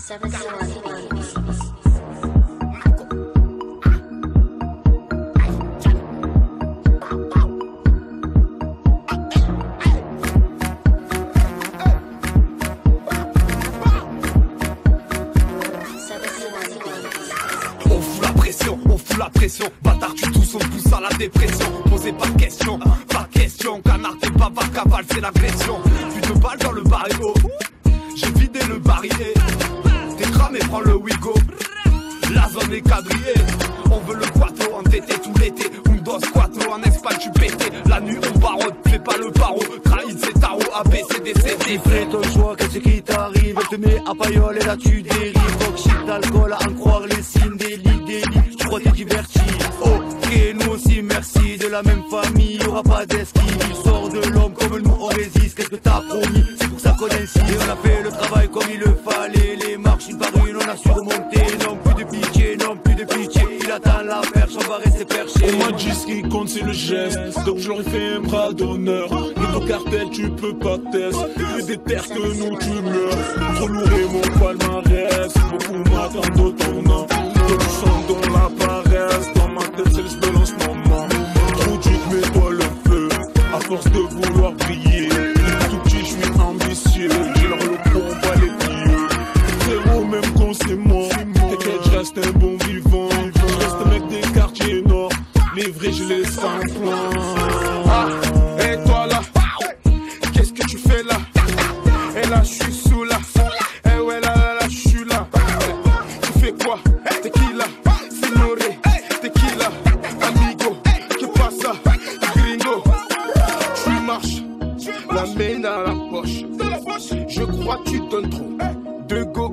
On fout la pression, bâtard tu tousses, on pousse à la dépression. Posez pas de questions, canard t'es pas cavale, c'est l'agression. Plus de balles dans le barrio, j'ai vidé le barillet. T'es cramé, prends le Wigo, la zone est quadrillée. On veut le quattro entêté tout l'été. Un dos quattro en Espagne tu pétais. La nuit on barotte, fais pas le paro. Trahit c'est tarot, ABCDCD. Fais ton choix, qu'est-ce qui t'arrive? Elle te met à paillole et là tu dérives. Rock d'alcool à en croire les signes des lits. Tu crois t'es diverti? Ok, nous aussi merci. De la même famille, y'aura pas d'esquive. Il sort de l'homme comme nous on résiste. Qu'est-ce que t'as promis? C'est pour ça qu'on insiste. Et on a fait le travail comme il le fallait. Les marches une par une on a surmonté. Non plus de pitié, non plus de pitié. Il attend la perche, on va rester perché. On m'a dit ce qui compte c'est le geste. Donc je leur ai fait un bras d'honneur. Mais ton cartel tu peux pas tester. Plus des terres que nous tu meurs. Trop lourd et mon palmarès. Beaucoup m'attendent au tournant. Trop du sang dans la paresse. Dans ma tête c'est le en ce moment. Trop dur mets-toi le feu. À force de vouloir briller. Tout petit je suis ambitieux. J'ai leur le combat les pieux. Frérot même quand c'est mort. T'inquiète je reste un bon vivant. Je reste un mec des quartiers nord. Les vrais je les sens point. Ah, et toi là, qu'est-ce que tu fais là? Et là je suis sous là. Eh ouais là je suis là. Tu fais quoi? Tequila, signore, tequila, amigo, que pasa, gringo. Tu marches, la main dans la poche. Je crois que tu donnes trop. De go.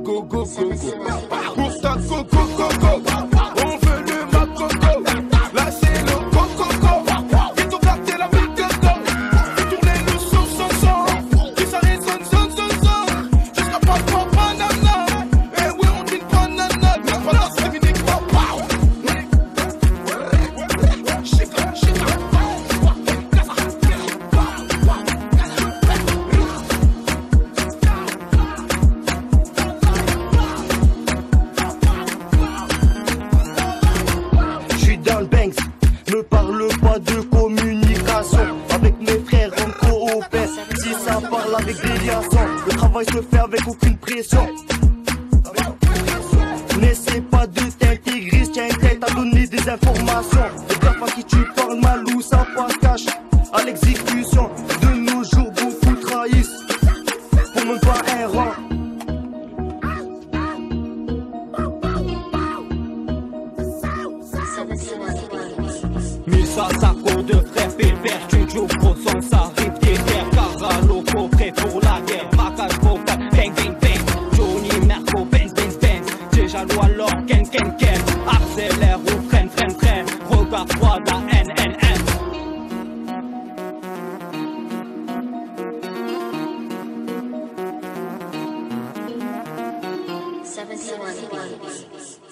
Pour ta go. On veut de ma coco. Là c'est le coco. Vite au quartier la ville de go. Fais tourner le son. Qui ça résonne son. Jusqu'à pas banana. Eh oui on dit banana. Mais pendant c'est fini papa. Ne parle pas de communication. Avec mes frères on coopère. Si ça parle avec des liaisons, le travail se fait avec aucune pression. N'essaie pas de t'intégrer, tiens une tête à donner des informations. Les gars à qui tu parles mal ou ça passe cash à l'exécution. De nos jours beaucoup trahissent pour même pas un rang. Mille saco de frères pépères, tu joues gros son, ça arrive des terres. Caraloco, prêt pour la guerre, macaque vocal, bang. Johnny, Merco, Benz. Déjà loi alors, ken. Accélère ou freine. Regarde-toi la NNN. Seven.